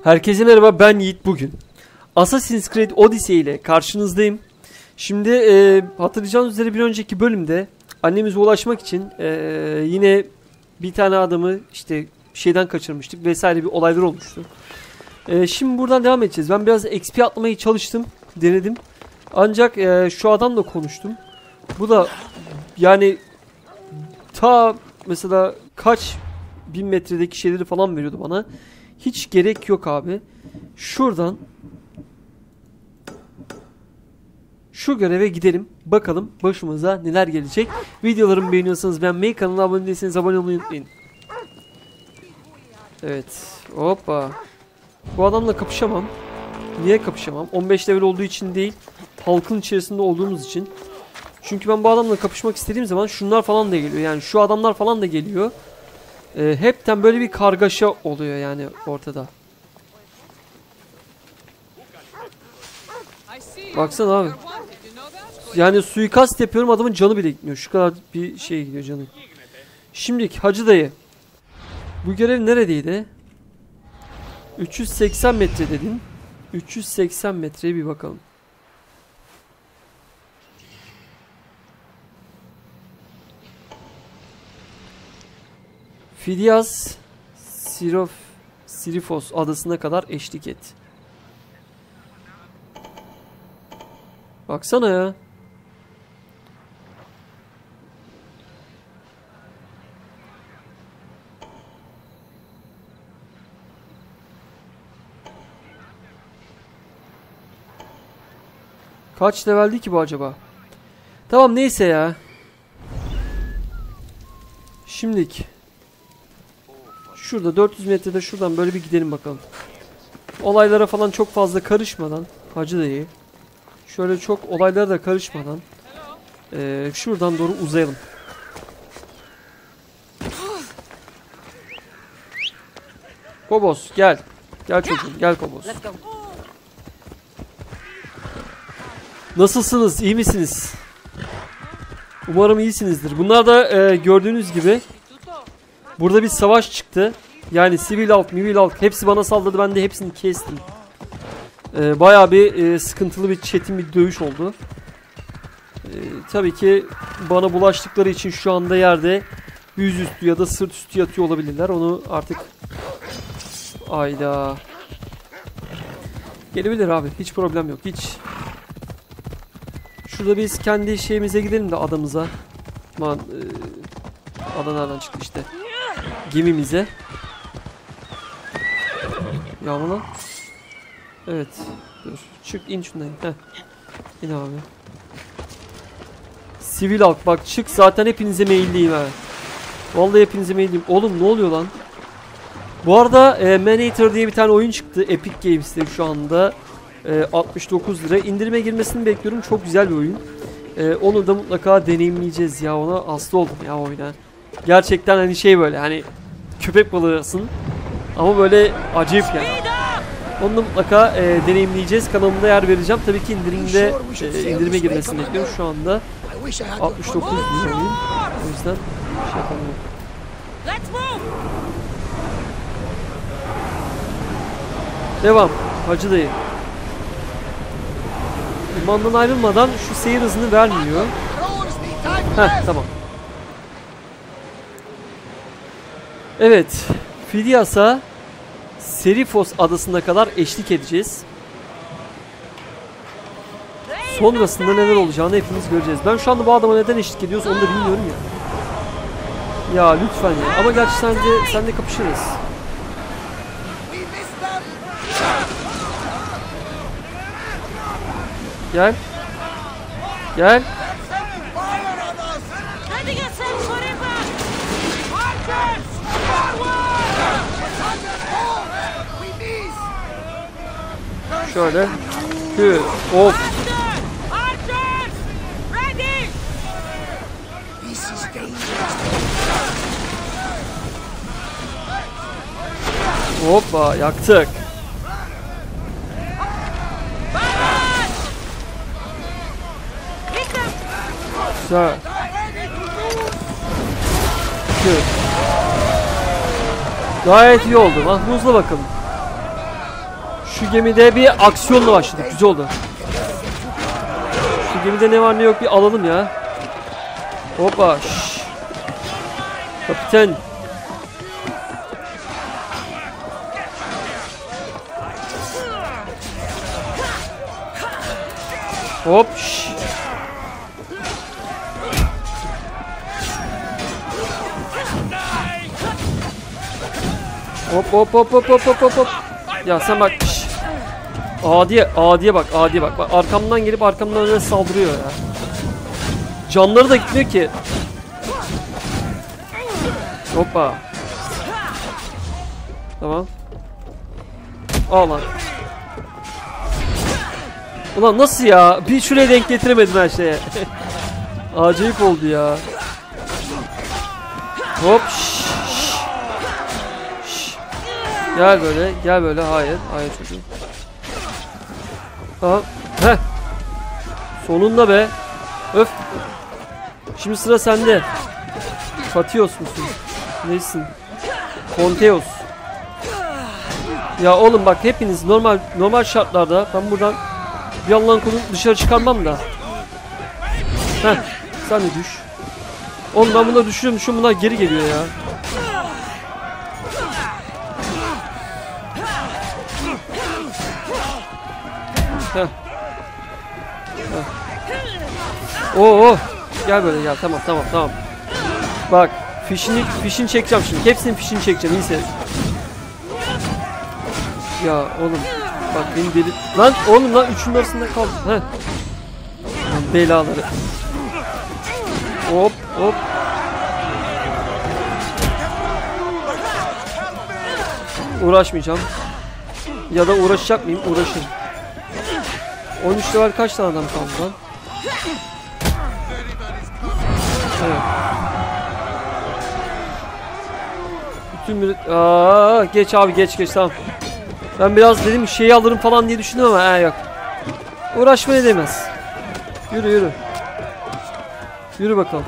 Herkese merhaba, ben Yiğit. Bugün Assassin's Creed Odyssey ile karşınızdayım. Şimdi hatırlayacağınız üzere bir önceki bölümde annemize ulaşmak için yine bir tane adamı işte şeyden kaçırmıştık vesaire, bir olaylar olmuştu. Şimdi buradan devam edeceğiz. Ben biraz XP atlamaya çalıştım, denedim. Ancak şu adamla konuştum. Bu da yani ta mesela kaç bin metredeki şeyleri falan veriyordu bana. Hiç gerek yok abi. Şuradan şu göreve gidelim. Bakalım başımıza neler gelecek. Videolarımı beğeniyorsanız beğenmeyi, kanala abone değilseniz abone olmayı unutmayın. Evet. Hoppa. Bu adamla kapışamam. Niye kapışamam? 15 level olduğu için değil. Halkın içerisinde olduğumuz için. Çünkü ben bu adamla kapışmak istediğim zaman şunlar falan da geliyor. Yani şu adamlar falan da geliyor. Hepten böyle bir kargaşa oluyor yani ortada. Baksana abi. Yani suikast yapıyorum, adamın canı bile gitmiyor. Şu kadar bir şey gidiyor canı. Şimdiki Hacı dayı. Bu görev neredeydi? 380 metre dedin. 380 metreye bir bakalım. Fidias Sirifos adasına kadar eşlik et. Baksana ya. Kaç leveldi ki bu acaba? Tamam, neyse ya. Şimdilik şurada 400 metrede şuradan böyle bir gidelim bakalım. Olaylara falan çok fazla karışmadan Hacı dayı. Şöyle çok olaylara da karışmadan şuradan doğru uzayalım. Kobos gel. Gel çocuğum, gel Kobos. Nasılsınız? İyi misiniz? Umarım iyisinizdir. Bunlar da gördüğünüz gibi burada bir savaş çıktı. Yani sivil halk, mivil halk hepsi bana saldırdı. Ben de hepsini kestim. Bayağı bir sıkıntılı bir çetin bir dövüş oldu. Tabii ki bana bulaştıkları için şu anda yerde yüzüstü ya da sırt üstü yatıyor olabilirler. Onu artık ayda gelebilir abi. Hiç problem yok. Hiç. Şurada biz kendi şeyimize gidelim de adamıza. Aman ada nereden çıktı işte. Gemimize. Yağma lan. Evet. Dur. Çık, in şundan. Heh. İn abi. Sivil halk bak, çık, zaten hepinize meyilliyim ha. Vallahi hepinize meyilliyim. Oğlum ne oluyor lan? Bu arada Manator diye bir tane oyun çıktı. Epic Games'te şu anda. 69 lira. İndirime girmesini bekliyorum. Çok güzel bir oyun. Onu da mutlaka deneyimleyeceğiz ya. Ona hasta oldum ya oyuna. Gerçekten hani şey böyle hani köpek balığısın. Ama böyle acayip yani. Onu da mutlaka deneyimleyeceğiz. Kanalımda yer vereceğim. Tabii ki indirimde indirime girmesini bekliyorum. Şu anda 69 lira oyun. O yüzden şey yapalım. Devam. Hacı dayı. Limandan ayrılmadan şu seyir hızını vermiyor. Heh, tamam. Evet. Fidias'a Serifos adasına kadar eşlik edeceğiz. Sonrasında neler olacağını hepimiz göreceğiz. Ben şu anda bu adama neden eşlik ediyoruz onu da bilmiyorum ya. Ya lütfen ya. Ama gerçi sen de kapışırız. Gel. Gel. Şöyle. Hü. Of. Hoppa, yaktık. Güzel. Gayet iyi oldu. Mahmuzla bakalım. Şu gemide bir aksiyonla başladık. Güzel oldu. Şu gemide ne var ne yok bir alalım ya. Hoppa. Şş. Kapiten. Hop. Şş. Hop hop hop hop hop hop hop. Ya sen bak. Şş. Adiye bak, adiye bak. Bak arkamdan gelip arkamdan öyle saldırıyor ya. Canları da gitmiyor ki. Hoppa. Tamam. Al lan. Ulan nasıl ya? Bir şuraya denk getiremedim her şeye. Acayip oldu ya. Hop. Şş, şş. Şş. Gel böyle, gel böyle. Hayır, hayır çocuğum. Tamam. Heh. Sonunda be. Öf. Şimdi sıra sende. Fatios musun? Neysin? Konteos. Ya oğlum bak hepiniz normal şartlarda ben buradan bir Allah'ın kulunu dışarı çıkarmam da. Heh. Sen de düş. Oğlum ben bunları düşürüyorum. Bunlar geri geliyor ya. Heh. Oo, gel böyle gel. Tamam. Bak, fişini çekeceğim şimdi. Hepsinin fişini çekeceğim. İyi seyret. Ya oğlum, bak beni deli. Lan oğlum lan üçünün arasında kaldım. Heh. Lan belaları. Hop. Uğraşmayacağım. Ya da uğraşacak mıyım? Uğraşırım. 13 level kaç tane adam kaldı lan? Evet. Bütün geç abi geç tamam. Ben biraz dedim şeyi alırım falan diye düşündüm ama yok. Uğraşmaya değmez. Yürü. Yürü bakalım.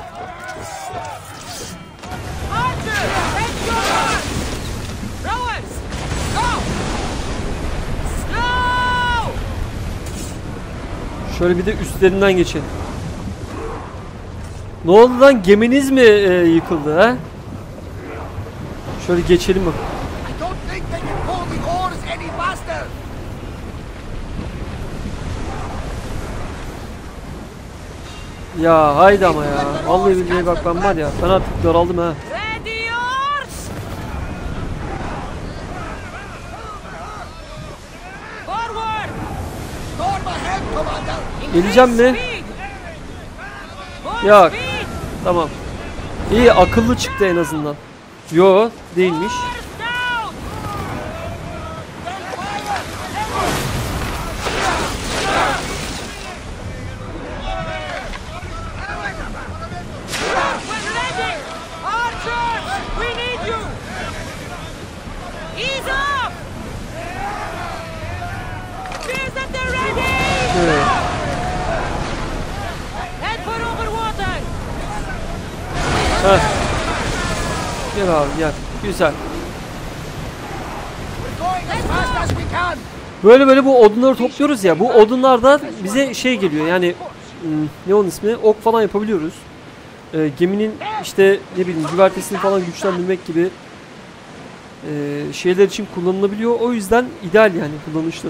Şöyle bir de üstlerinden geçelim. Ne oldu lan? Geminiz mi yıkıldı ha? Şöyle geçelim bak. Ya haydi ama ya. Vallahi billahi bak ben var ya. Ben artık daraldım ha. Geleceğim mi? Yok. Tamam. İyi akıllı çıktı en azından. Yo değilmiş. Evet. Heh. Gel abi gel. Güzel. Böyle bu odunları topluyoruz ya. Bu odunlardan bize şey geliyor yani ne onun ismi? Ok falan yapabiliyoruz. Geminin işte ne bileyim güvertesini falan güçlendirmek gibi şeyler için kullanılabiliyor. O yüzden ideal yani kullanışlı.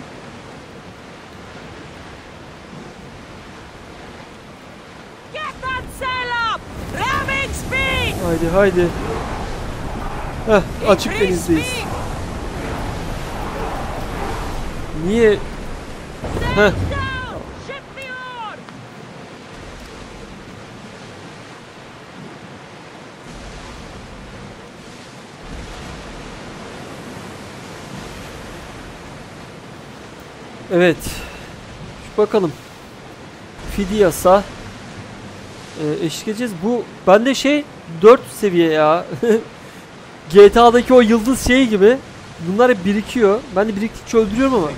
Haydi. Heh, açık denizdeyiz. Niye? Heh. Evet. Bakalım. Fidias'a eşlik edeceğiz. Bu bende şey 4 seviye ya. GTA'daki o yıldız şey gibi. Bunlar hep birikiyor. Ben de biriktikçe öldürüyorum ama.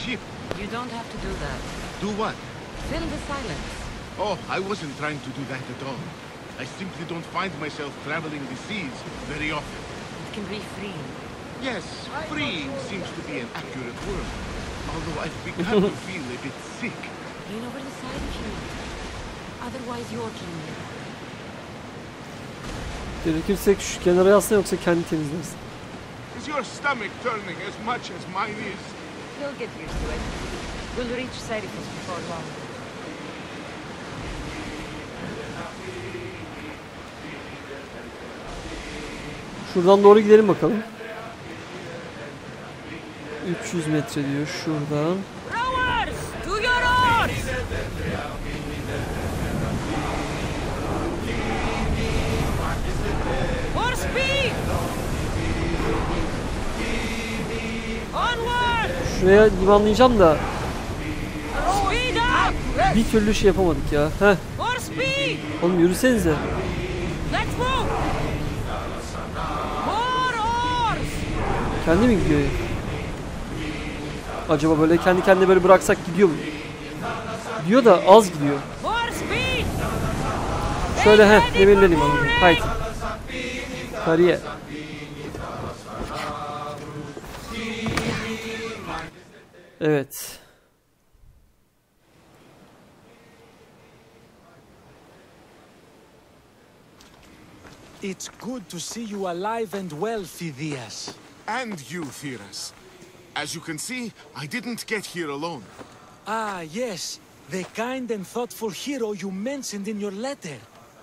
Oh, I wasn't trying to do that at all. I simply don't find myself traveling the seas very often. It can be freeing. Yes, freeing seems to be an accurate word. although I've begun to feel a bit sick. Lean over the side if you need. Otherwise, you're clean. Gerekirse şu kenara yazsana, yoksa kendi temizlersin. Is your stomach turning as much as mine is? You'll get used to it. We'll reach Serifus before long. Şuradan doğru gidelim bakalım. 300 metre diyor şuradan. Rowers, to your oars! For speed! Onward! Şuraya limanlayacağım da Speed up! bir türlü şey yapamadık ya. Heh. For speed! Oğlum yürüsenize. Let's move! More oars! Kendi mi gidiyor ya? Acaba böyle kendi kendine böyle bıraksak gidiyor mu? Gidiyor da az gidiyor. For speed! Şöyle demirleyelim onu. Haydi. Kariyer. Evet. It's good to see you alive and well, Phidias. And you, Theras. As you can see, I didn't get here alone. Ah, yes. The kind and thoughtful hero you mentioned in your letter.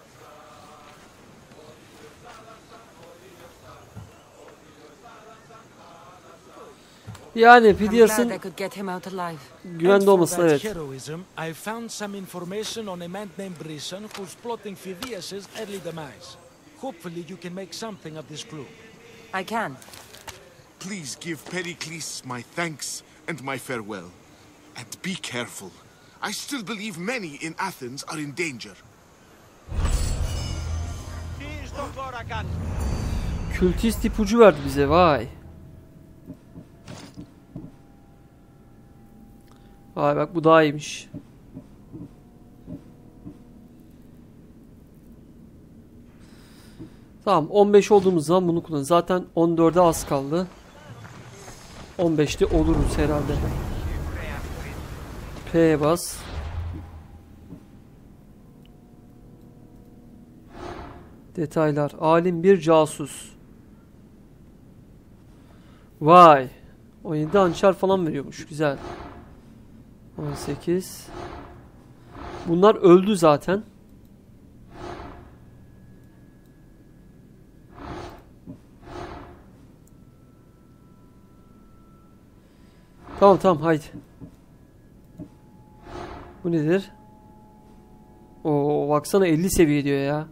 Yani I'm glad Phidias'ın I could get him out alive. güvende For olmasın, that evet. heroism, I found some information on a man named Brisson who's plotting Phidias's early demise. Hopefully you can make something of this clue. I can. Please give Pericles my thanks and my farewell. And be careful. I still believe many in Athens are in danger. Kültist ipucu verdi bize, vay. Vay bak, bu daha iyiymiş. Tamam, 15 olduğumuz zaman bunu kullan. Zaten 14'e az kaldı. 15'te oluruz herhalde. P'ye bas. Detaylar. Alim bir casus. Vay. 17 hançer falan veriyormuş. Güzel. 18. Bunlar öldü zaten. Tamam tamam, haydi. Bu nedir? Oo, baksana 50 seviye diyor ya.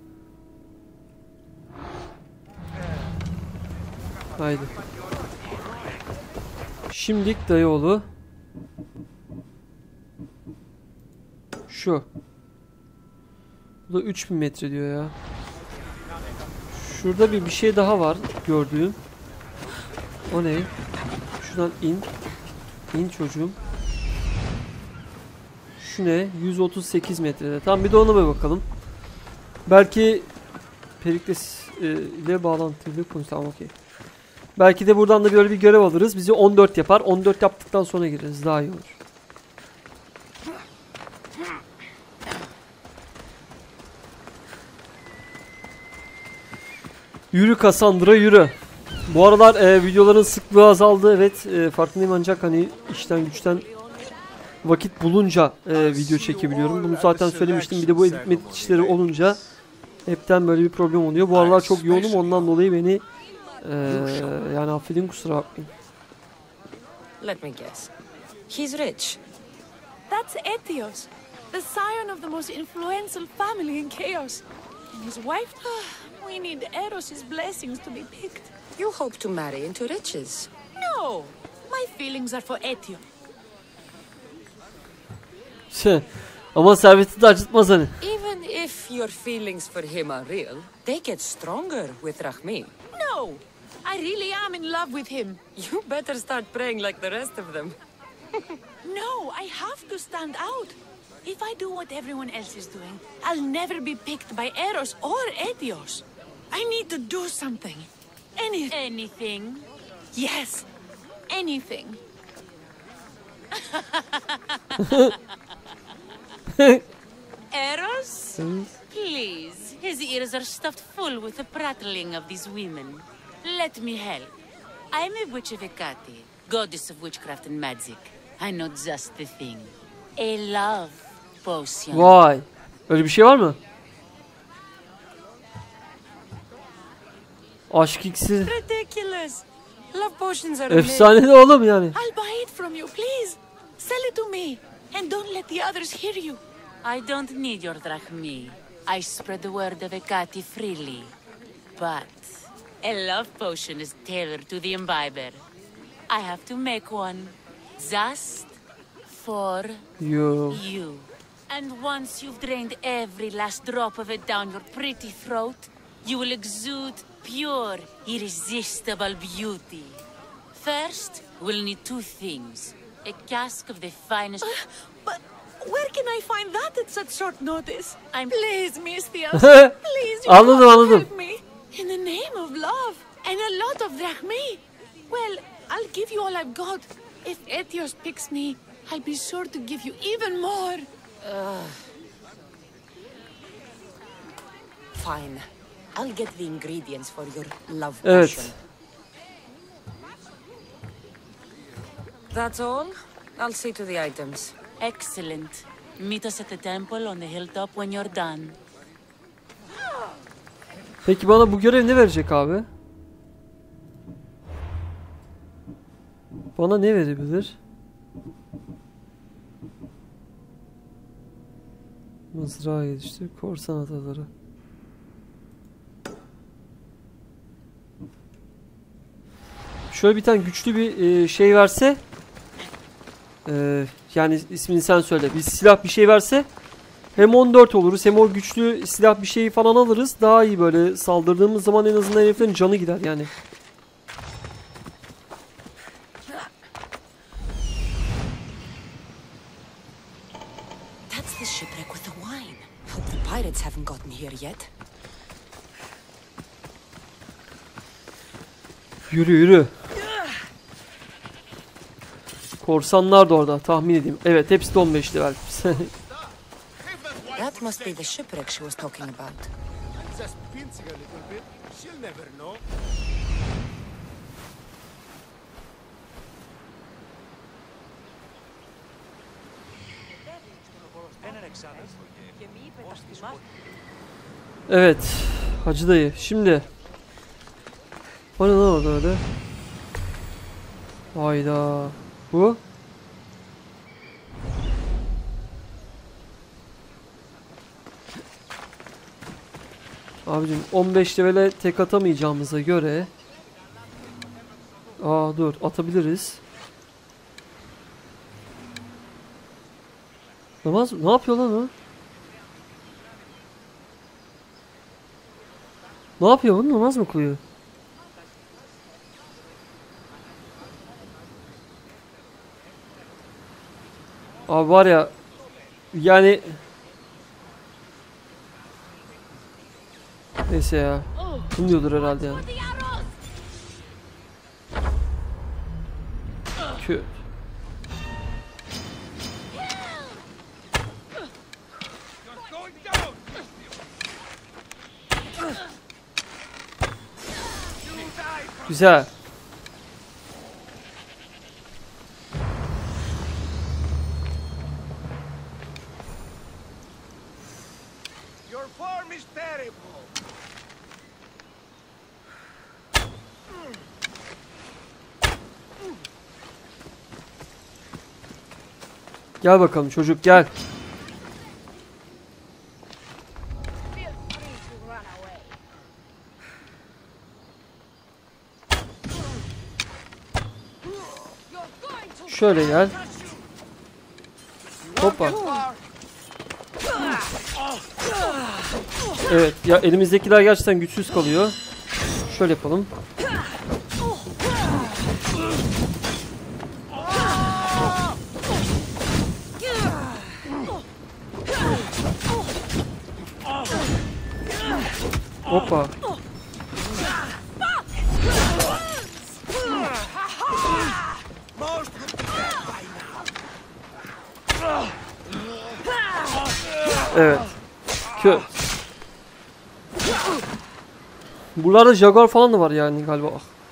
Haydi. Şimdilik dayıoğlu. Şu. Bu da 3000 metre diyor ya. Şurada bir şey daha var gördüğüm. O ne? Şuradan in. İn çocuğum. Şu ne? 138 metrede. Tamam, bir de ona bir bakalım. Belki Perikles ile bağlantılı konuş. Tamam, okey. Belki de buradan da böyle bir görev alırız. Bizi 14 yapar. 14 yaptıktan sonra gireriz. Daha iyi olur. Yürü Cassandra, yürü. Bu aralar videoların sıklığı azaldı. Evet, farkındayım, ancak hani işten güçten vakit bulunca video çekebiliyorum. Bunu zaten söylemiştim. Bir de bu edit işleri olunca hepten böyle bir problem oluyor. Bu aralar çok yoğunum, ondan dolayı beni yani affedin, kusura bakmayın. Let me guess. He's rich. That's Etios, the scion of the most influential family in Chaos. And his wife? We need Eros' blessings to be picked. You hope to marry into riches. No! My feelings are for Etios. Ama serveti de acıtmaz hani. Even if your feelings for him are real, they get stronger with Rahmi. No! I really am in love with him. You better start praying like the rest of them. No, I have to stand out. If I do what everyone else is doing, I'll never be picked by Eros or Etios. I need to do something. Anything. Yes, anything. Eros? Please, his ears are stuffed full with the prattling of these women. Let me help. I'm a witch of Hecate, goddess of witchcraft and magic. I know just the thing. A love potion. Vay. Öyle bir şey var mı? Aşk iksiri. Ridiculous. Love potions are amazing. Efsane de oğlum yani. I'll buy it from you, please. Sell it to me, and don't let the others hear you. I don't need your drachmi. I spread the word of Hecate freely. But a love potion is tailored to the imbiber. I have to make one just for Yo. you. And once you've drained every last drop of it down your pretty throat, you will exude pure, irresistible beauty. First, we'll need two things. A cask of the finest... But where can I find that at such short notice? Please, Misthios. Please, you Anladım, can't anladım. help me. In the name of love and a lot of drachmi. Well, I'll give you all I've got. If Etios picks me, I'll be sure to give you even more. Fine. I'll get the ingredients for your love Evet. potion. That's all? I'll see to the items. Excellent. Meet us at the temple on the hilltop when you're done. Peki bana bu görev ne verecek abi? Bana ne verebilir? Mızrağı geliştir, korsan ataları. Şöyle bir tane güçlü bir şey verse, yani ismini sen söyle, bir silah bir şey verse hem 14 oluruz hem o güçlü silah bir şeyi falan alırız, daha iyi böyle saldırdığımız zaman en azından heriflerin canı gider yani. That's the shipwreck with the wine. Hope the pirates haven't gotten here yet. Yürü yürü. Korsanlar da orada, tahmin edeyim. Evet, hepsi de 15 level. That must be the shipwreck she was talking about. Just pinching a little bit. She'll never know. Evet, Hacı dayı. Şimdi o ne lan orada öyle? Hayda. Bu? Abicim 15 level'e tek atamayacağımıza göre dur, atabiliriz. Namaz ne yapıyor lan o? Ne yapıyor bu? Namaz mı kılıyor? Abi var ya, yani neyse ya, kılmıyordur herhalde yani. Kötü. Güzel. Your form is terrible. Gel bakalım çocuk, gel. Şöyle gel. Hoppa. Evet ya, elimizdekiler gerçekten güçsüz kalıyor. Şöyle yapalım. Hoppa. Evet. Kö. Buralarda Jaguar falan da var yani galiba.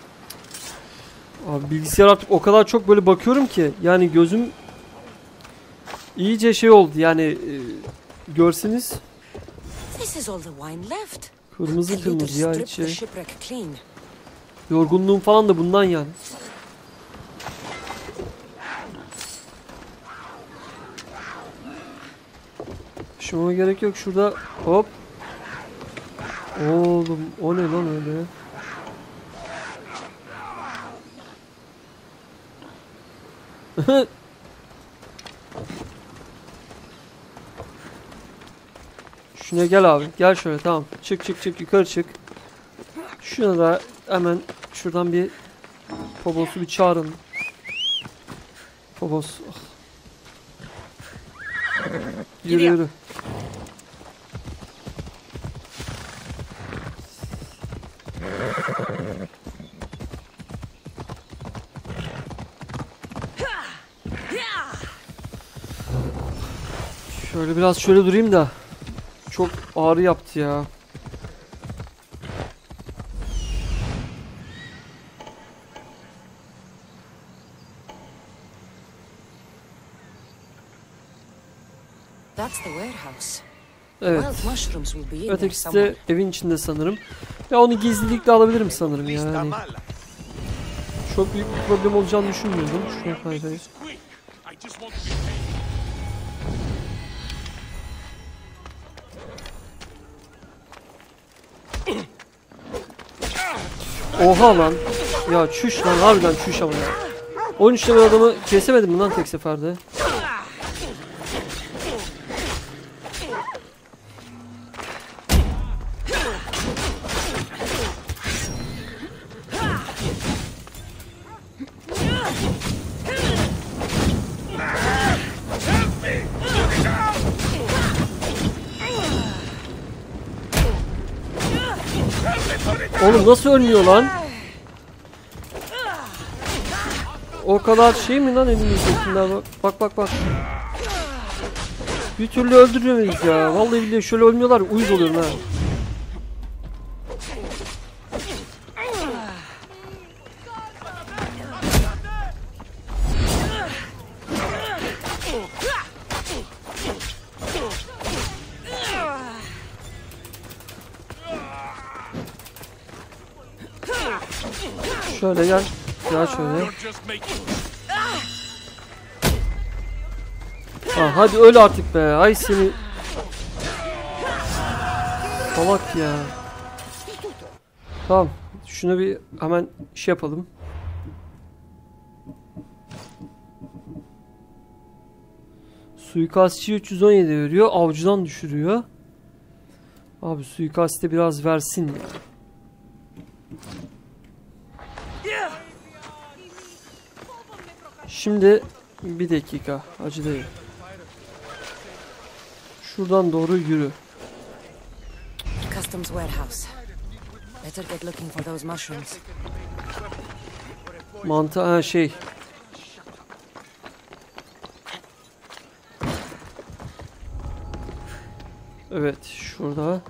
Abi bilgisayar artık o kadar çok böyle bakıyorum ki yani gözüm iyice şey oldu yani görseniz This is all the wine left. kırmızı The leaders ya stripped hiç the şey. shipwreck clean. Yorgunluğum falan da bundan yani. Şuna gerek yok şurada hop. Oğlum o ne lan öyle? Şuna gel abi. Gel şöyle tamam. Çık çık çık yukarı çık. Şuna da hemen şuradan bir Phobos'u bir çağırın. Phobos. Oh. Yürü yürü. Şöyle biraz şöyle durayım da. Çok ağrı yaptı ya. That's the warehouse. Evet. Wild mushrooms will be in there Ötekisi somewhere. de evin içinde sanırım. Ya onu gizlilikle alabilirim sanırım yani. Çok büyük bir problem olacağını düşünmüyordum. Şuna kaydayım. Oha lan. Ya çüş lan harbiden çüş ama ya. 13 level adamı kesemedim mi lan tek seferde? Oğlum nasıl ölmüyor lan? O kadar şey mi lan elimizdekiler? Bak bak bak. Bir türlü öldürüyoruz ya. Vallahi billahi şöyle ölmüyorlar. Uyuz oluyorum ha. Şöyle gel. Gel şöyle. Ha, hadi öl artık be. Ay seni. Salak ya. Tamam. Şuna bir hemen şey yapalım. Suikastçı 317 veriyor. Avcıdan düşürüyor. Abi suikaste biraz versin ya. Şimdi bir dakika. Acı değil. Şuradan doğru yürü. Customs warehouse. Better get looking for those mushrooms. Mantı ha şey. Evet şurada.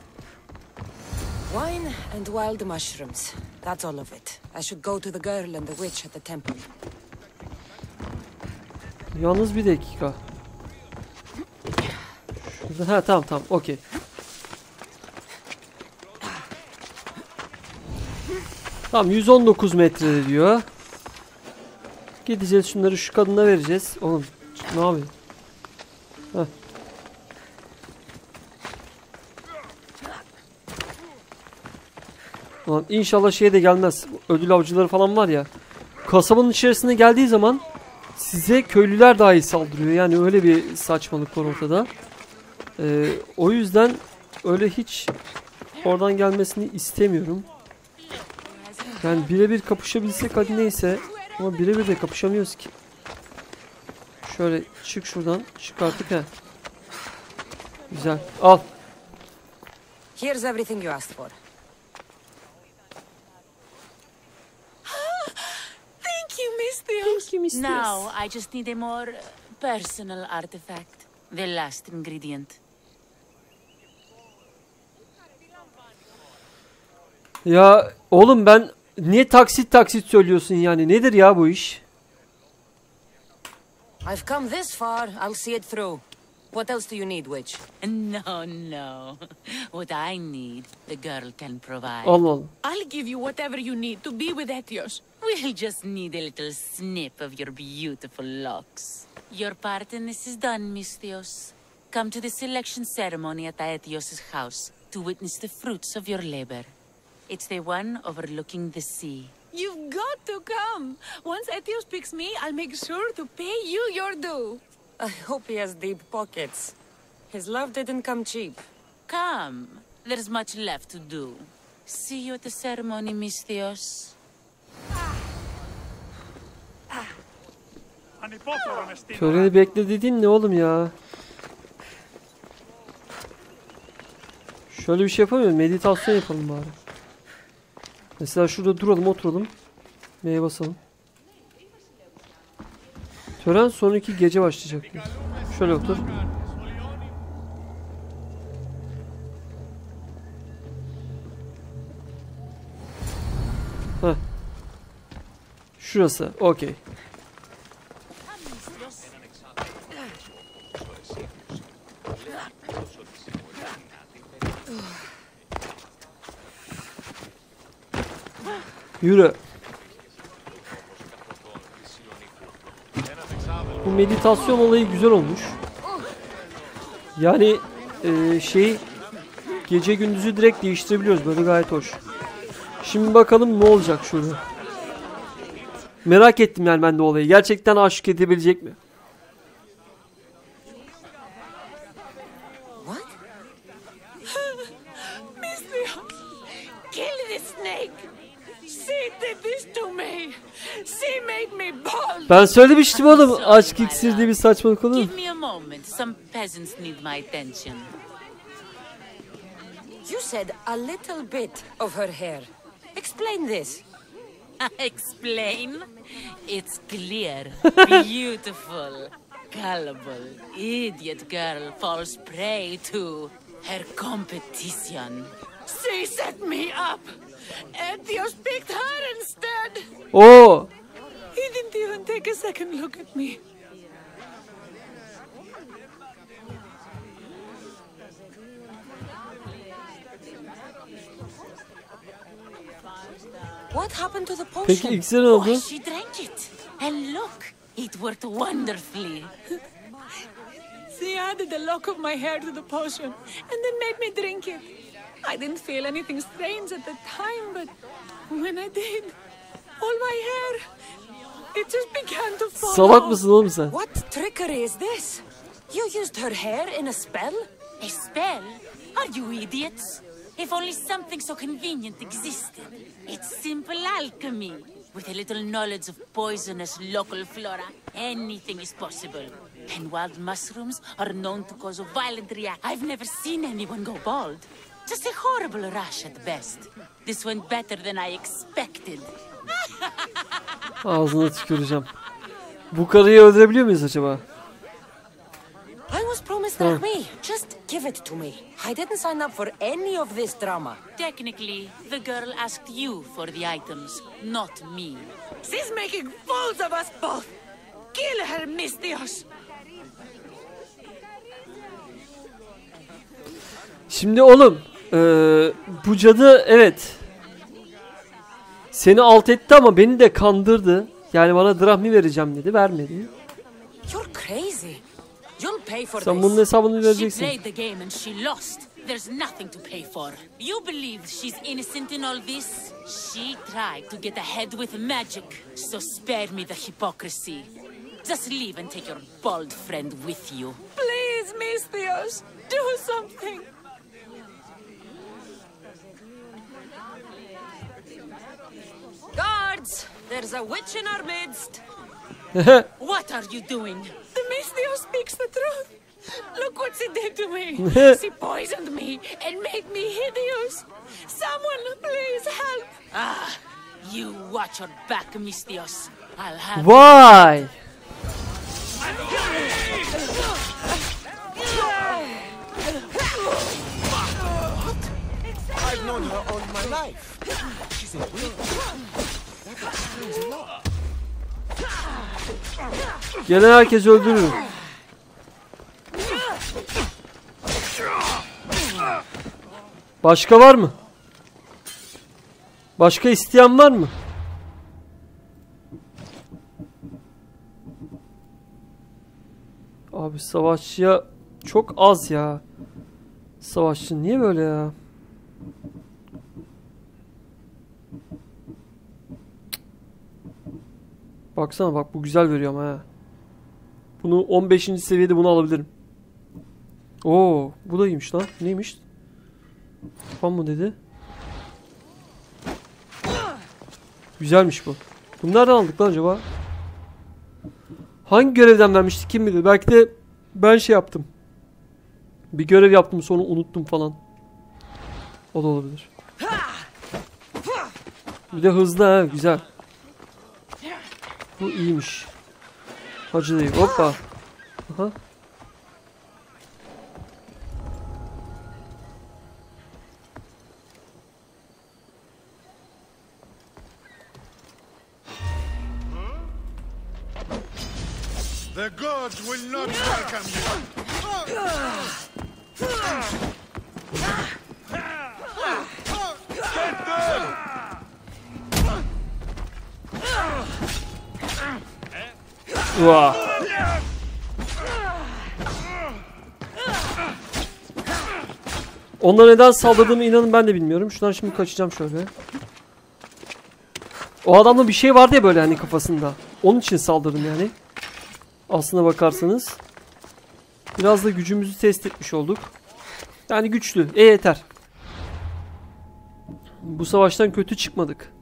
Wine and wild mushrooms. That's all of it. I should go to the girl and the witch at the temple. Yalnız bir dakika. Şurada, ha tamam tamam okey. Tamam 119 metre diyor. Gideceğiz şunları şu kadına vereceğiz. Oğlum ne yapayım? Heh. Ulan inşallah şeye de gelmez. Ödül avcıları falan var ya. Kasabanın içerisine geldiği zaman size köylüler dahi saldırıyor. Yani öyle bir saçmalık var ortada. O yüzden öyle hiç oradan gelmesini istemiyorum. Yani birebir kapışabilsek hadi neyse. Ama birebir de kapışamıyoruz ki. Şöyle çık şuradan. Çık artık he. Güzel. Al. Here's everything you asked for. Now, I just need a more personal artifact. The last ingredient. Ya oğlum ben niye taksit söylüyorsun yani? Nedir ya bu iş? I've come this far. I'll see it through. What else do you need, witch? No, no. What I need, the girl can provide. Allah Allah. I'll give you whatever you need to be with Etios. We'll just need a little snip of your beautiful locks. Your part in this is done, Misthios. Come to the selection ceremony at Aetios' house to witness the fruits of your labor. It's the one overlooking the sea. You've got to come. Once Etios picks me, I'll make sure to pay you your due. I hope he has deep pockets. His love didn't come cheap. Come. There's much left to do. See you at the ceremony, Misthios. Töreni bekle dediğin ne oğlum ya? Şöyle bir şey yapamıyorum. Meditasyon yapalım bari. Mesela şurada duralım, oturalım. M'ye basalım. Tören sonraki gece başlayacak. Şöyle otur. Heh. Şurası. Okey. Yürü. Bu meditasyon olayı güzel olmuş. Yani gece gündüzü direkt değiştirebiliyoruz. Böyle gayet hoş. Şimdi bakalım ne olacak şurada. Merak ettim yani ben de olayı. Gerçekten aşık edebilecek mi? What? Misthios, kill this snake. She did this to me. She made me bald. Ben söylemiştim oğlum. Aşk iksiri diye bir saçmalık olur mu? Give me a moment. Some peasants need my attention. You said a little bit of her hair. Explain this. Explain? It's clear. Beautiful. Gullible. Idiot girl falls prey to her competition. She set me up. Etios picked her instead. Oo. He didn't even take a second look at me. What happened to the potion? Peki iksir ne oldu? Oh, she drank it. And look, it worked wonderfully. She added a lock of my hair to the potion and then made me drink it. I didn't feel anything strange at the time, but when I did, all my hair, it just began to fall Salak off. mısın oğlum sen? What trickery is this? You used her hair in a spell? A spell? Are you idiots? If only something so convenient existed. It's simple alchemy. With a little knowledge of poisonous local flora, anything is possible. And wild mushrooms are known to cause a violent reaction. I've never seen anyone go bald. Just a horrible rash at best. This went better than I expected. Ağzına tüküreceğim. Bu karıyı öldürebiliyor muyuz acaba? I was promised Rahmi. Just give it to me. I didn't sign up for any of this drama. Technically, the girl asked you for the items, not me. She's making fools of us both. Kill her, Misthios. Şimdi oğlum bu cadı evet seni alt etti ama beni de kandırdı. Yani bana drahmi vereceğim dedi, vermedi. You're crazy. You'll pay for Sen bunun this. hesabını She vereceksin. played the game and she lost. There's nothing to pay for. You believe she's innocent in all this? She tried to get ahead with magic, so spare me the hypocrisy. Just leave and take your bald friend with you. Please, Misthios, do something. Guards, there's a witch in our midst. What are you doing? The Misthios speaks the truth. Look what she did to me. She poisoned me and made me hideous. Someone, please help. Ah, you watch your back, Misthios. I'll have Vay! Gelen herkes öldürür. Başka var mı? Başka isteyen var mı? Abi savaşçıya çok az ya. Savaşçı niye böyle ya? Baksana bak, bu güzel veriyor ama ha. Bunu 15. seviyede bunu alabilirim. Oo, bu da iyiymiş lan. Neymiş? Tamam mı dedi? Güzelmiş bu. Bunu nereden aldık lan acaba? Hangi görevden vermiştik kim bilir? Belki de ben şey yaptım. Bir görev yaptım sonra unuttum falan. O da olabilir. Bir de hızlı ha, güzel. Bu iyiymiş. Hacı dayı, hoppa. Aha. The gods will not welcome you. Vah. Onlara neden saldırdığımı inanın ben de bilmiyorum. Şuradan şimdi kaçacağım şöyle. O adamda bir şey vardı ya böyle hani kafasında. Onun için saldırdım yani. Aslına bakarsanız. Biraz da gücümüzü test etmiş olduk. Yani güçlü. Yeter. Bu savaştan kötü çıkmadık.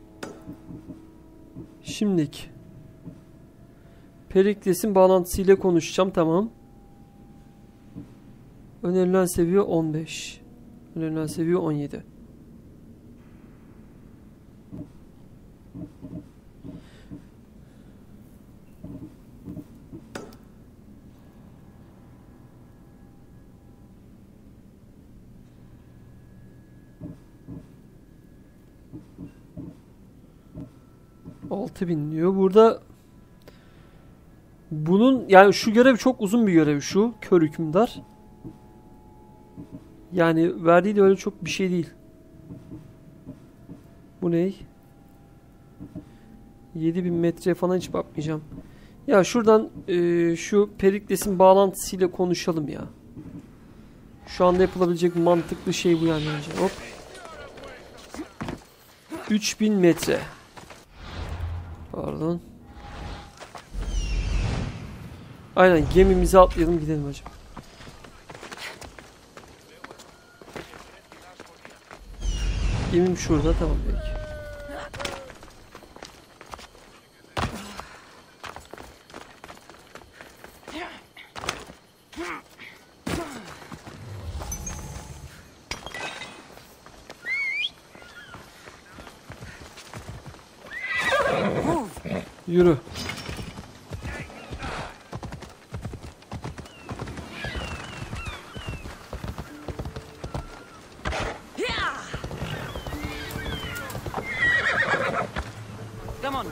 Şimdilik. Perikles'in bağlantısıyla konuşacağım. Tamam. Önerilen seviye 15. Önerilen seviye 17. $6.000 diyor. Burada bunun yani şu görev çok uzun bir görev, şu kör hükümdar. Yani verdiği de öyle çok bir şey değil. Bu ne? 7.000 metre falan hiç bakmayacağım. Ya şuradan şu Perikles'in bağlantısıyla konuşalım ya. Şu anda yapılabilecek mantıklı şey bu yani bence. Hop. 3.000 metre. Pardon. Aynen, gemimize atlayalım gidelim hocam. Gemim şurada, tamam peki. Yürü. Come on.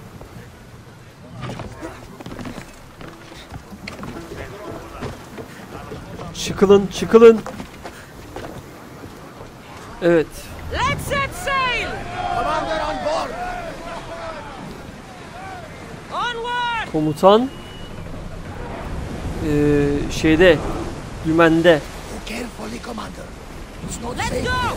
Çıkılın, çıkılın. Evet. Let's set sail. Commander on board. Onward. Komutan şeyde, dümende. Carefully, Commander. It's not Let's safe. Go.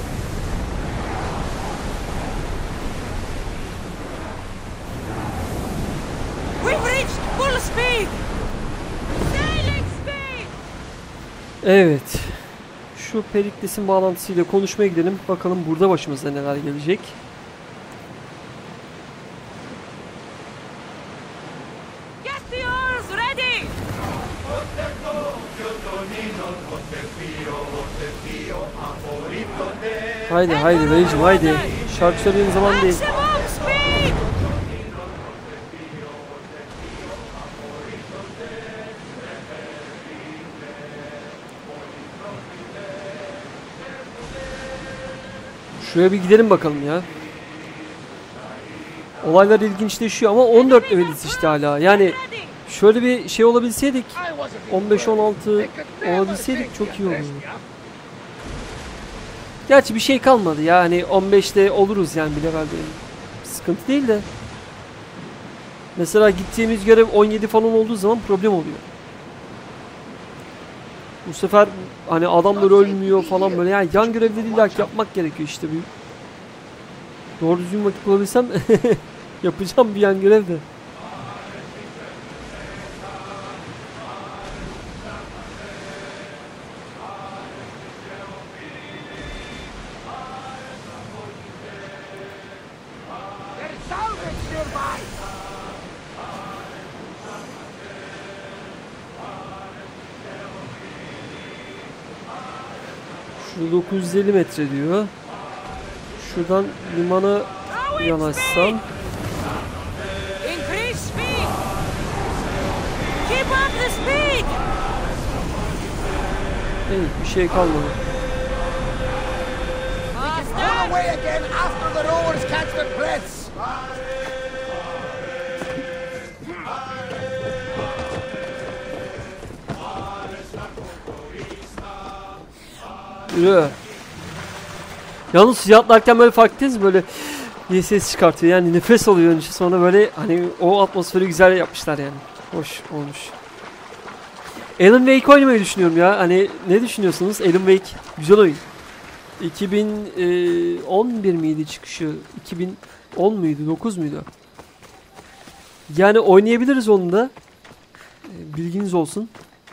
We've reached full speed. Sailing speed. Evet. Şu Perikles'in bağlantısıyla konuşmaya gidelim. Bakalım burada başımıza neler gelecek. Get the oars ready. Haydi haydi dayıcım haydi. Şarkı söyleyeyim zaman değil. Maximum speed. Şuraya bir gidelim bakalım ya. Olaylar ilginçleşiyor ama 14 leveliz işte hala. Yani şöyle bir şey olabilseydik, 15-16 olabilseydik çok iyi olurdu. Gerçi bir şey kalmadı ya, hani 15'te oluruz yani bir levelde. Sıkıntı değil de. Mesela gittiğimiz görev 17 falan olduğu zaman problem oluyor. Bu sefer hani adamlar ölmüyor falan böyle, yani yan görevleri illaki yapmak gerekiyor işte. Doğru düzgün vakit bulabilsem yapacağım bir yan görev de. Şurada 950 metre diyor. Şuradan limana yanaşsam. Increase speed! Keep up the speed! Evet, bir şey kalmadı. Faster! Away again after the rowers catch the breaths. Yürü. Yalnız suya atlarken böyle fark ettiniz mi? Böyle diye ses çıkartıyor. Yani nefes alıyor önce, sonra böyle hani o atmosferi güzel yapmışlar yani. Hoş olmuş. Alan Wake oynamayı düşünüyorum ya. Hani ne düşünüyorsunuz? Alan Wake güzel oyun. 2011 miydi çıkışı? 2010 muydu? 9 muydu? Yani oynayabiliriz onu da. Bilginiz olsun.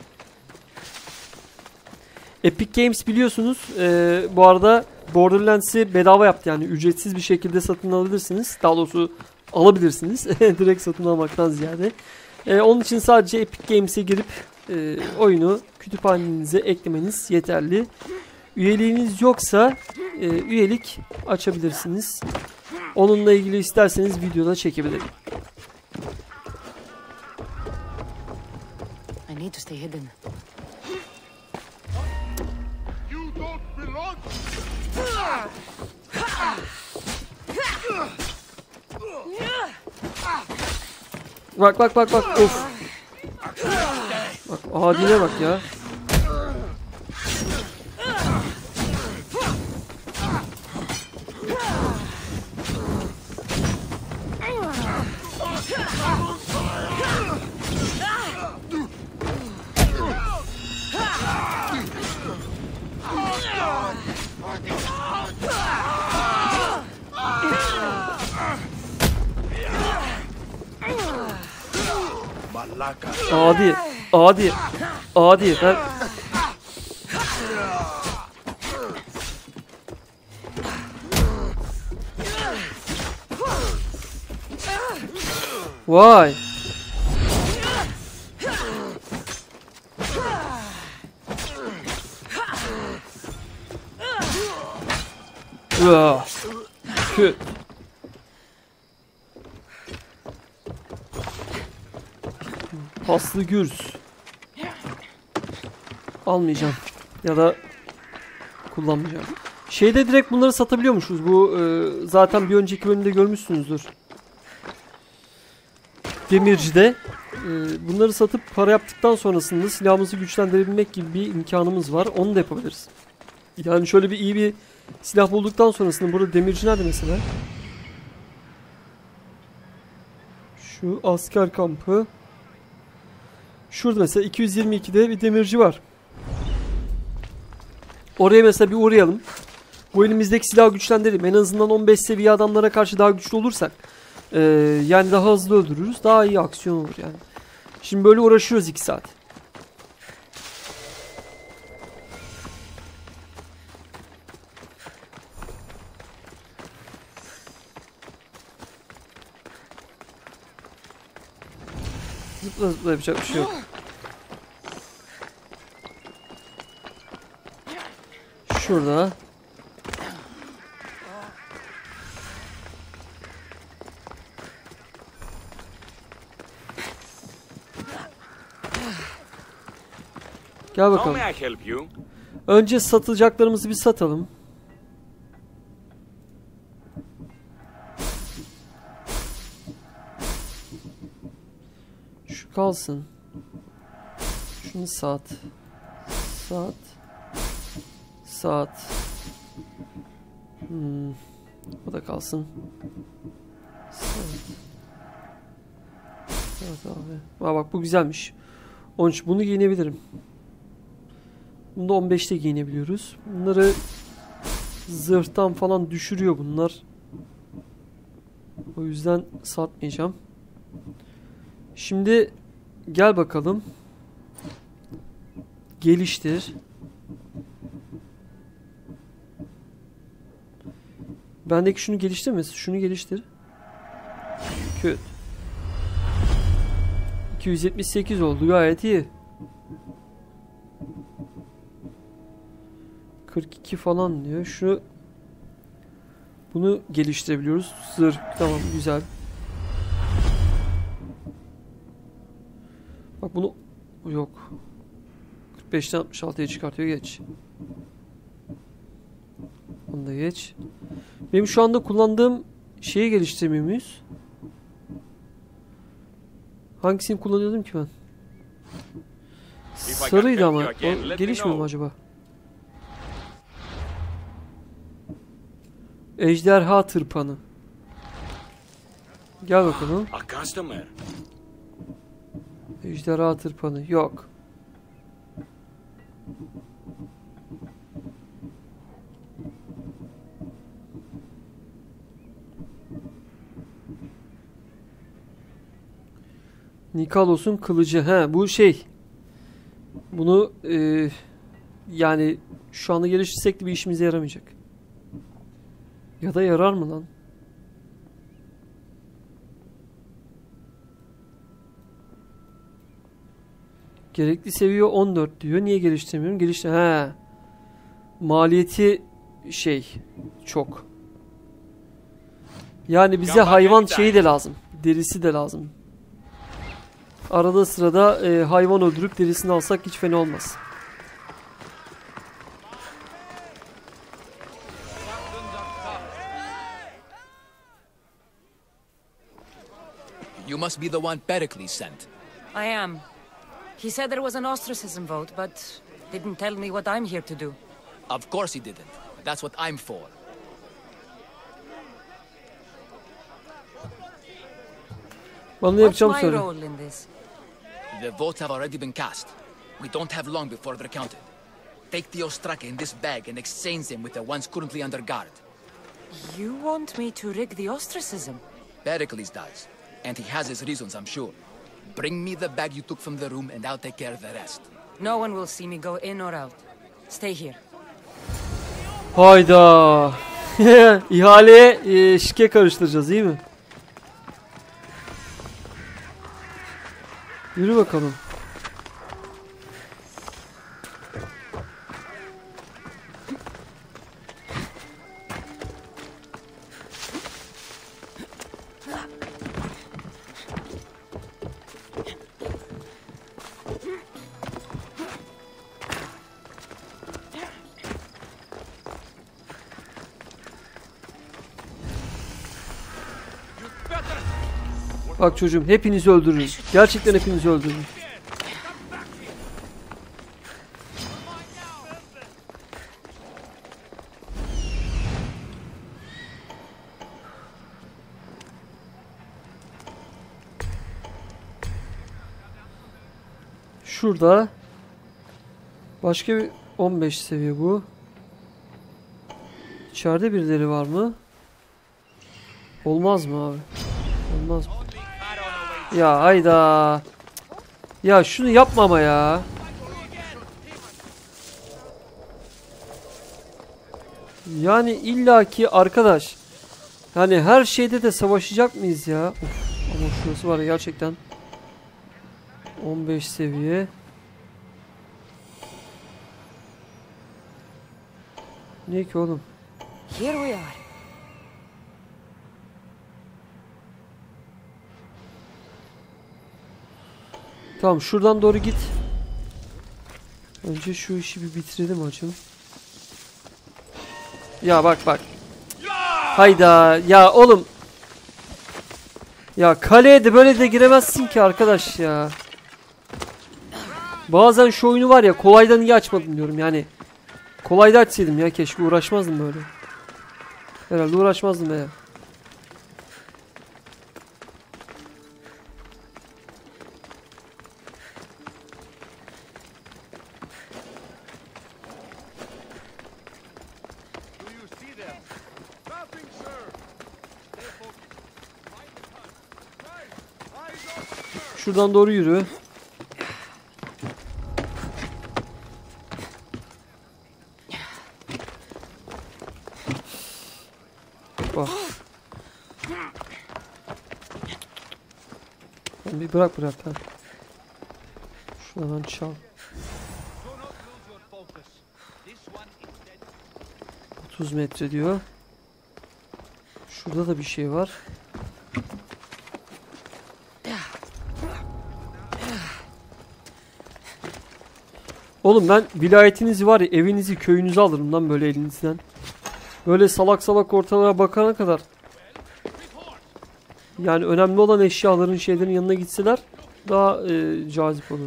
Epic Games biliyorsunuz bu arada Borderlands'i bedava yaptı, yani ücretsiz bir şekilde satın alabilirsiniz. Daha doğrusu alabilirsiniz direkt satın almaktan ziyade. Onun için sadece Epic Games'e girip oyunu kütüphanenize eklemeniz yeterli. Üyeliğiniz yoksa üyelik açabilirsiniz. Onunla ilgili isterseniz videoda çekebilirim. I need to stay hidden. Bak bak bak bak, of. Bak adile bak ya. Adi, adi, adi. Ben... Vay. Kötü. Paslı gürs. Almayacağım. Ya da kullanmayacağım. Şeyde direkt bunları satabiliyormuşuz. Bu zaten bir önceki bölümde görmüşsünüzdür. Demirci'de. Bunları satıp para yaptıktan sonrasında silahımızı güçlendirebilmek gibi bir imkanımız var. Onu da yapabiliriz. Yani şöyle bir iyi bir silah bulduktan sonrasında, burada demirci nerede mesela? Şu asker kampı. Şurada mesela 222'de bir demirci var. Oraya mesela bir uğrayalım. Bu elimizdeki silahı güçlendirelim. En azından 15 seviye adamlara karşı daha güçlü olursak yani daha hızlı öldürürüz. Daha iyi aksiyon olur yani. Şimdi böyle uğraşıyoruz 2 saat. Zıpla zıpla, yapacak bir şey yok. Şurada. Gel bakalım. Önce satacaklarımızı bir satalım. Şu kalsın. Şunu saat. Saat. Saat. O da kalsın. Saat. Saat abi. Aa, bak bu güzelmiş. 13. Bunu giyinebilirim. Bunu da 15'te giyinebiliyoruz. Bunları zırhtan falan düşürüyor bunlar. O yüzden satmayacağım. Şimdi gel bakalım. Geliştir. Bendeki şunu geliştirme. Şunu geliştir. Kötü. 278 oldu. Gayet iyi. 42 falan diyor. Bunu geliştirebiliyoruz. Zırh. Tamam, güzel. Bak bunu yok. 45'ten 66'ya çıkartıyor. Geç. Onu da geç. Benim şu anda kullandığım şeyi geliştirmiyor muyuz? Hangisini kullanıyordum ki ben? Sarıydı ama. O gelişmiyor mu acaba? Ejderha tırpanı. Gel bakalım. Ejderha tırpanı. Yok. Nikalos'un kılıcı. He, bu şey. Bunu yani şu anda geliştirsek de bir işimize yaramayacak. Ya da yarar mı lan? Gerekli seviye 14 diyor. Niye geliştirmiyorum? He. Maliyeti şey çok. Yani bize hayvan şeyi de lazım. Derisi de lazım. Arada sırada hayvan öldürüp derisini alsak hiç fena olmaz. You must be the one Pericles sent. I am. He said there was an ostracism vote, but didn't tell me what I'm here to do. Of course he didn't. That's what I'm for. Bana yapacağım What's my söyle. role in this? The votes have already been cast. We don't have long before they're counted. Take the Ostraka in this bag and exchange them with the ones currently under guard. You want me to rig the ostracism? Pericles does. And he has his reasons, I'm sure. Bring me the bag you took from the room and I'll take care of the rest. No one will see me go in or out. Stay here. Hayda. İhaleye şike karıştıracağız, iyi mi? Yürü bakalım. Bak çocuğum, hepinizi öldürürüm. Gerçekten hepinizi öldürürüm. Şurada başka bir 15 seviye bu. İçeride birileri var mı? Olmaz mı abi? Olmaz mı? Ya hayda. Ya şunu yapma ama ya. Yani illaki arkadaş. Yani her şeyde de savaşacak mıyız ya? Of, ama şurası var ya gerçekten. 15 seviye. Ne ki oğlum? Here we are. Tamam, şuradan doğru git. Önce şu işi bir bitirelim hacım. Ya bak bak. Hayda ya oğlum. Ya kaleye de böyle de giremezsin ki arkadaş ya. Bazen şu oyunu var ya, kolaydan iyi açmadım diyorum yani. Kolayda açsaydım ya, keşke uğraşmazdım böyle. Herhalde uğraşmazdım ya. Şuradan doğru yürü. Bak. Bir bırak ha. Şuradan çal. 30 metre diyor. Şurada da bir şey var. Oğlum ben vilayetinizi var ya, evinizi, köyünüzü alırım lan böyle elinizden. Böyle salak salak ortalara bakana kadar. Yani önemli olan eşyaların, şeylerin yanına gitseler daha cazip olur.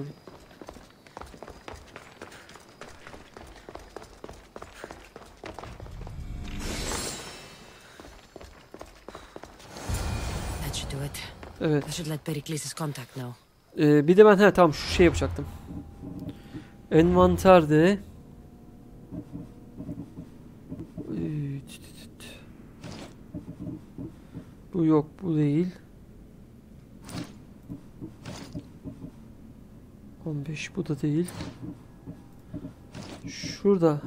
That should do it. Evet. I should let Pericles contact now. Bir de ben tamam şu şey yapacaktım. Envanterde bu yok, bu değil. 15 bu da değil. Şurada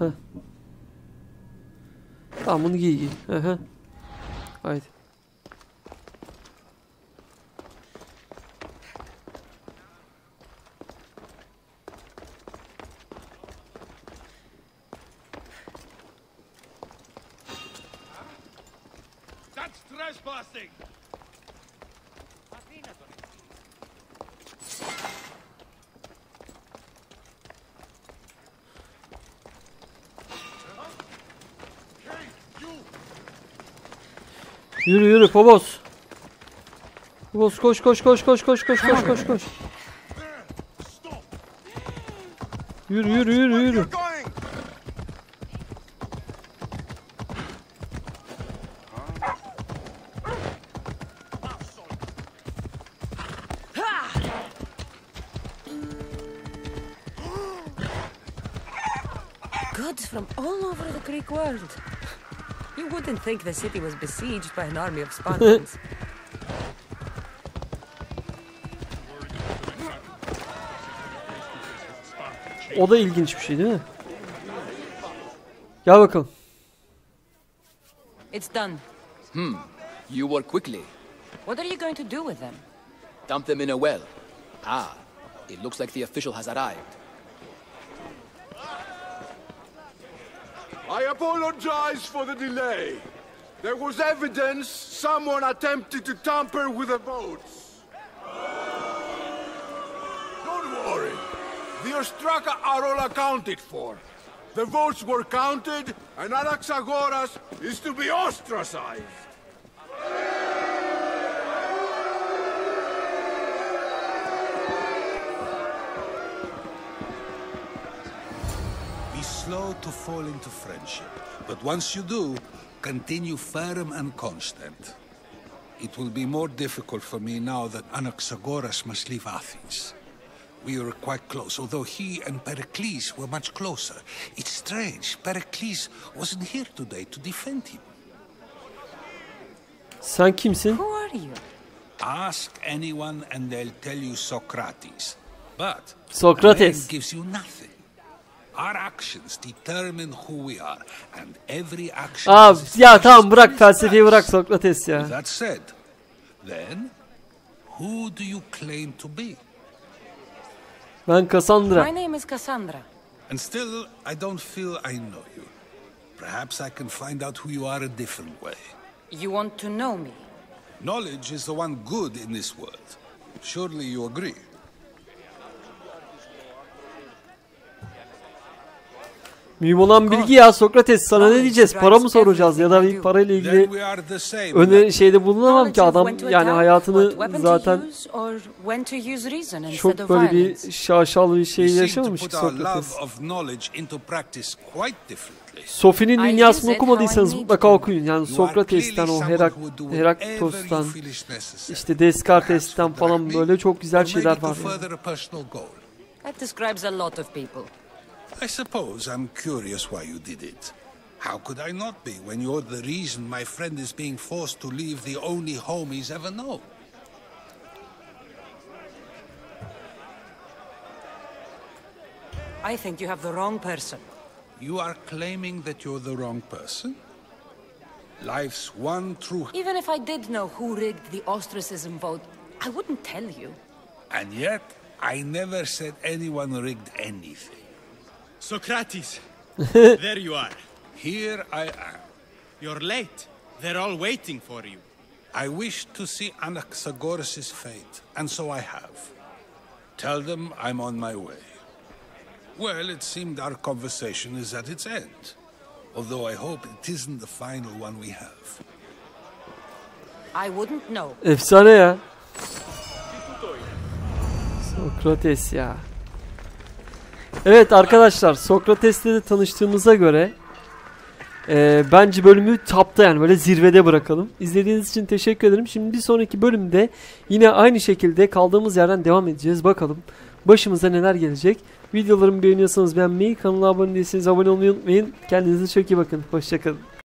Tamam, bunu giy. Haydi. That's trespassing! Yürü yürü Phobos. Phobos koş. Yürü. Gods from all over the Greek world. You wouldn't think the city was besieged by an army of Spartans. O da ilginç bir şey değil mi? Gel bakalım. It's done. You work quickly. What are you going to do with them? Dump them in a well. Ah, it looks like the official has arrived. I apologize for the delay. There was evidence someone attempted to tamper with the votes. Don't worry. The Ostraka are all accounted for. The votes were counted, and Anaxagoras is to be ostracized. Be slow to fall into friendship, but once you do, continue firm and constant. It will be more difficult for me now that Anaxagoras must leave Athens. We were quite close, although he and Pericles were much closer. It's strange, Pericles wasn't here today to defend him. Sen kimsin? Who are you? Ask anyone and they'll tell you Socrates. But Socrates name gives you nothing. Our actions determine who we are, and every action ya tamam bırak felsefeyi, bırak Sokrates ya. That said, then who do you claim to be? Ben Cassandra. My name is Cassandra. And still, I don't feel I know you. Perhaps I can find out who you are a different way. You want to know me? Knowledge is the one good in this world. Surely you agree? Mühim olan bilgi ya Sokrates, sana ne diyeceğiz? Para mı soracağız ya da bir parayla ilgili şeyde bulunamam ki adam yani hayatını zaten çok böyle bir şaşalı bir şey yaşamamış ki Sokrates. Sophie'nin Dünyası'nı okumadıysanız mutlaka okuyun. Yani Sokrates'ten, o Heraklitos'tan, işte Descartes'ten falan böyle çok güzel şeyler var. That describes a lot of people. I suppose I'm curious why you did it. How could I not be when you're the reason my friend is being forced to leave the only home he's ever known? I think you have the wrong person. You are claiming that you're the wrong person? Life's one true... Even if I did know who rigged the ostracism vote, I wouldn't tell you. And yet, I never said anyone rigged anything. Socrates, there you are. Here I am. You're late. They're all waiting for you. I wish to see Anaxagoras' fate, and so I have. Tell them I'm on my way. Well, it seemed our conversation is at its end. Although I hope it isn't the final one we have. I wouldn't know. Efsane ya. Sokrates ya. Evet arkadaşlar, Sokrates'le de tanıştığımıza göre bence bölümü tapta, yani böyle zirvede bırakalım. İzlediğiniz için teşekkür ederim. Şimdi bir sonraki bölümde yine aynı şekilde kaldığımız yerden devam edeceğiz. Bakalım başımıza neler gelecek. Videolarımı beğeniyorsanız beğenmeyi, kanala abone değilseniz abone olmayı unutmayın. Kendinize çok iyi bakın. Hoşçakalın.